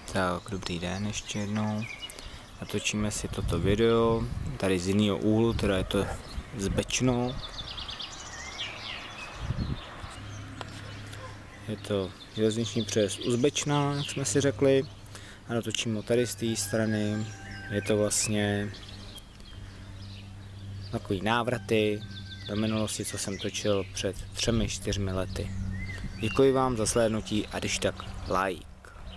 Tak, dobrý den ještě jednou. Natočíme si toto video, tady z jiného úhlu, teda je to z Bečnou. Je to železniční přejezd Uzbečná, jak jsme si řekli. A natočím ho tady z té strany. Je to vlastně takový návraty do minulosti, co jsem točil před 3-4 lety. Děkuji vám za slédnutí a když tak like.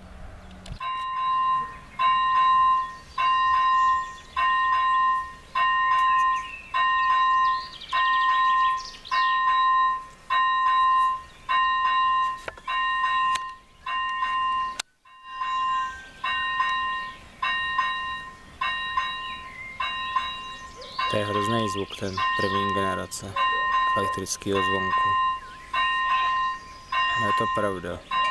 To je hrozný zvuk, ten první generace elektrického zvonku. Je to pravda.